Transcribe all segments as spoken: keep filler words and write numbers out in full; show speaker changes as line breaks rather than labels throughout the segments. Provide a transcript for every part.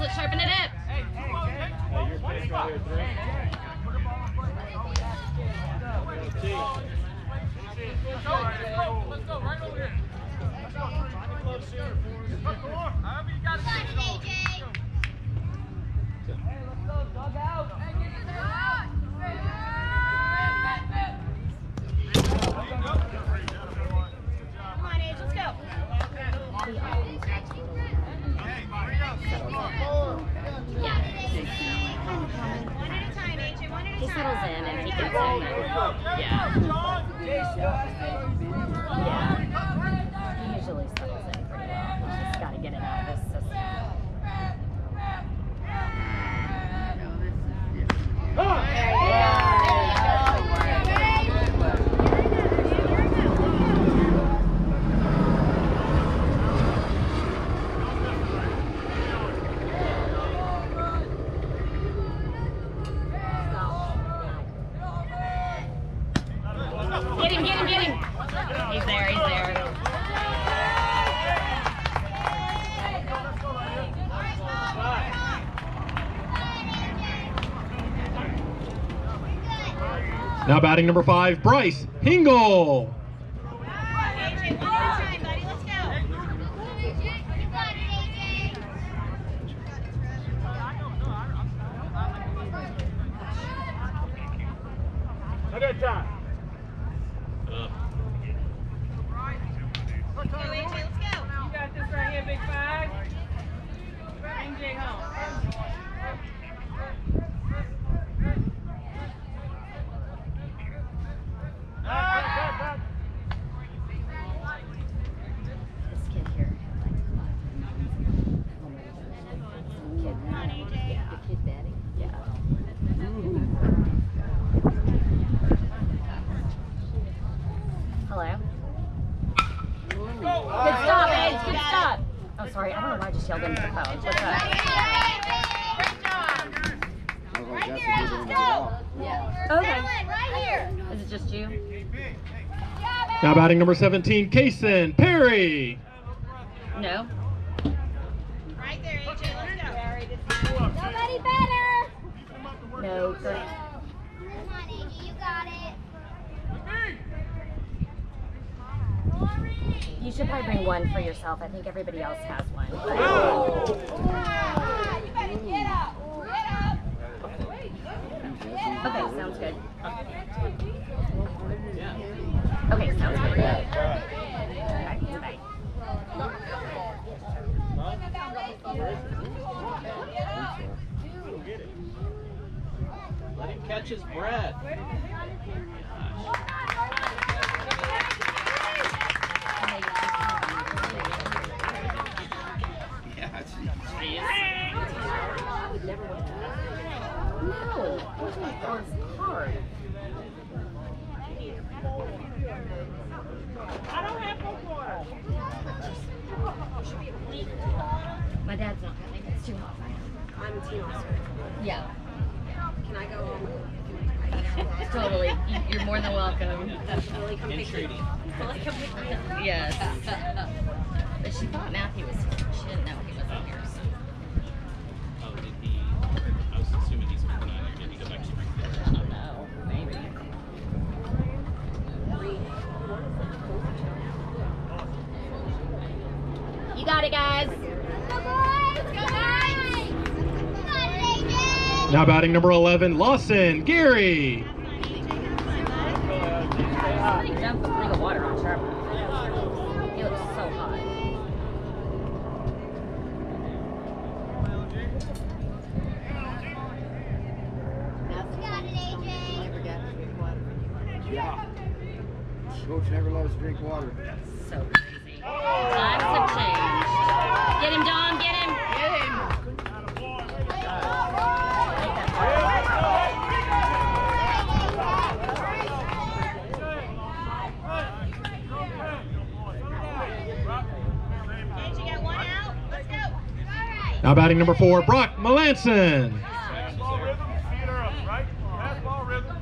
it, sharpen it up.
Hey, your face right here, three.
Let's go, let's go, right over here. Let's go, let's go. However you got to get it on. Hey, let's go, dug out. Hey, get in there.
Come on, Age, let's go. Yeah. One at a time, A J, one at a time. He settles in and he gets in. Yeah. Yeah. He usually settles in pretty well. He's just got to get it out of his system. There you go. Get him, get him, get him. He's there, he's there.
Now batting number five, Bryce Hingle.
A J, one at a time, buddy. Let's go.
Another time.
Let's go, A J, let's go.
You got this right here, big five. Bring Jay home.
This kid here had like kid. Come on, A J. Yeah. The kid daddy? Yeah. Hello? Good stop, Age. Good stop. Oh, sorry. I don't know why I just yelled into the phone. What's up?
Right here, let's go.
Yeah. Okay.
Right here.
Is it just you?
Now batting number seventeen, Kason Perry.
No.
Right there, A J. Let's go. Nobody better.
No. Good.
Come on, A J. You got it.
You should probably bring one for yourself. I think everybody else has one.
You better get up. Get up.
Okay, sounds good. Okay, sounds good. Bye. Bye.
Let him catch his breath.
I would never want to do that. No, pushing the ball is hard.
I don't have no water.
My dad's not coming. It's too hot.
I'm a teen officer.
Yeah.
Can I go home?
Totally. You- You're more than welcome.
Really come pick me up? Really come pick me up?
Yes. But she thought Matthew was here. She didn't know he wasn't here. So.
Oh, did he? I was assuming he's working on it. Did he go back to Springfield?
I don't know. Maybe. You got it, guys.
Go, boys. Go, guys. Come on, A J.
Now batting number eleven, Lawson Gary.
Somebody dumped a thing of water on Sharp. He looks so hot.
You got it, A J.
Yeah.
Coach never let us drink water.
So crazy. Times have changed. Get him, Dom. Get him. Get him.
Now batting number four, Brock Melanson.
Fastball rhythm, feet are up, right? Fastball rhythm.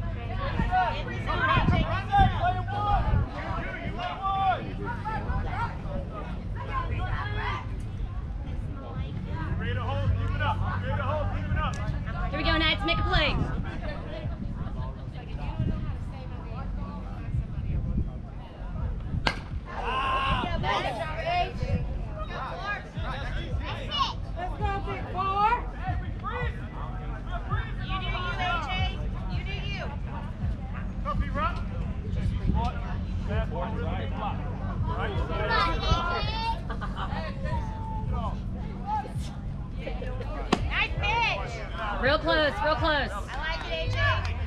Ready to hold, keep it up.
Nice pitch.
Real close, real close.
I like it, A J.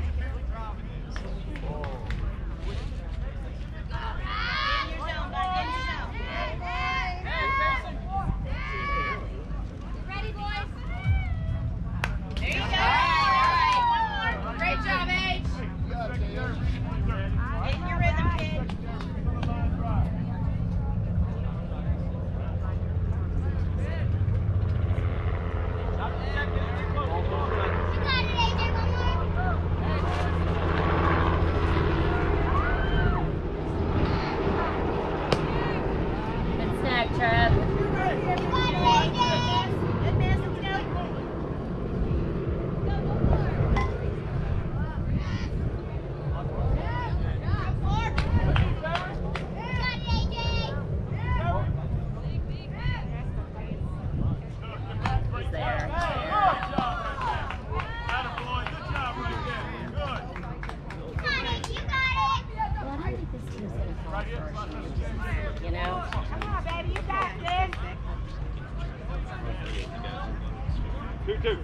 Get in your zone, bud. Get in your zone. Ready, boys? There you go. All right, one more. Great job, H. Get in your rhythm, kid.
Good snack, Trev. He's there. Well, I don't think this team's gonna fall first. You know?
Come on, baby, you got this.
Two, two.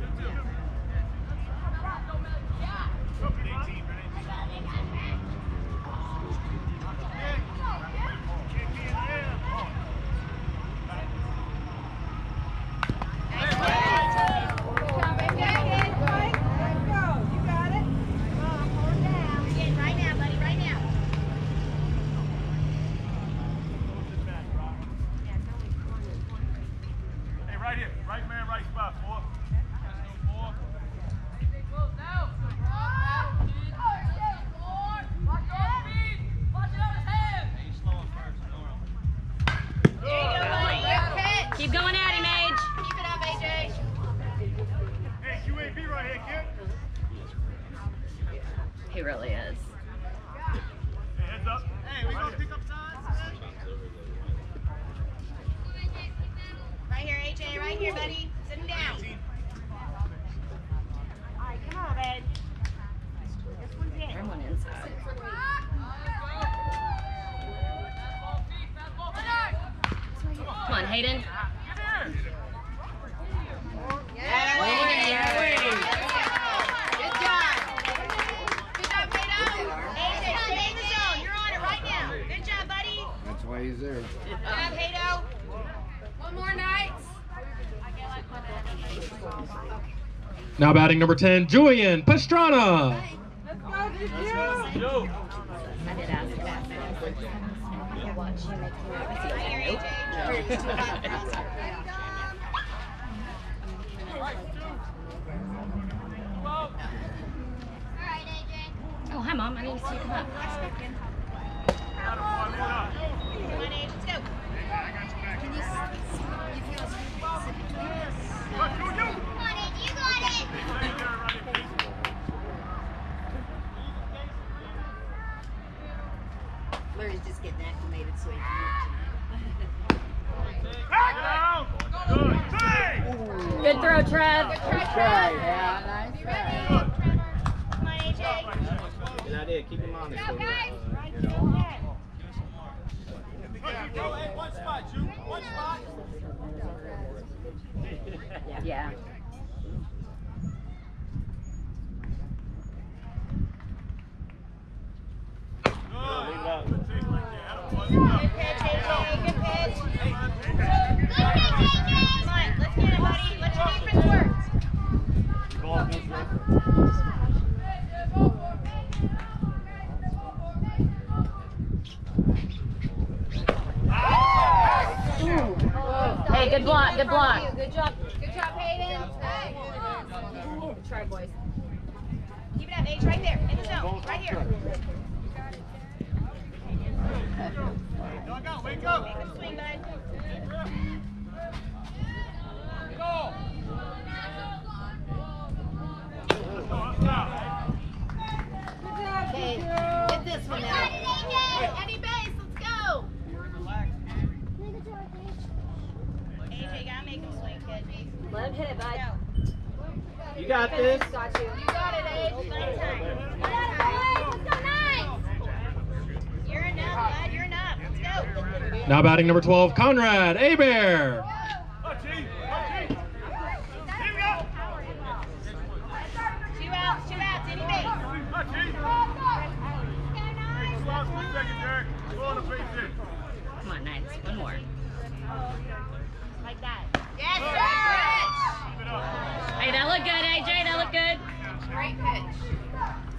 Right now, buddy, right now.
Hey, right here. Right man, right spot. Four. Four.
There you go, buddy. Good pitch.
Keep going at him, Age.
Keep it up, A J.
Hey, Q A B right here, kid.
He really is.
Hey, heads up. Hey, we gonna pick up signs?
Right here, A J. Right here, buddy. Sit him down. All right, come on, man. This one's in.
Turn one inside. Come on, Hayden.
Good job. Good job, Kato. A J, stay in the zone. You're on it right now. Good job, buddy.
That's why he's there.
Good job, Kato. One more night.
Now batting number ten, Julian Pastrana.
I did ask that. I watch you make me nervous.
Right here, A J. Too hot for us.
Oh, hi, Mom. I need to see you come up.
Come on, Age. Let's go.
Larry's just getting acclimated so he can.
Good throw, Trev.
Good try, Trev. Be ready. Come on, A J.
Good idea. Keep him honest.
Go, guys. Right here.
Hey, one spot, Ju. One spot.
Yeah.
Good pitch, A J. Good pitch. Come on, let's get it, buddy. Let your defense work.
Hey, good block, good block.
Good job. Good job, Hayden. Try, boys. Keep it up, Age. Right there. In the zone. Right here.
Dog out, wake up.
Make him swing, bud.
Go.
Okay, get this one now.
Eddie Base, let's go. A J, gotta make him swing, kid.
Let him hit it, bud.
Go.
You got this.
Got you.
You got it, Age. One time. One time. Let's go, nine.
Now batting number twelve, Conrad Abear.
Two outs, two outs, any base.
Come on, nice. One more.
Like that. Yes, sir.
Hey, that looked good, A J. That looked good.
Great pitch.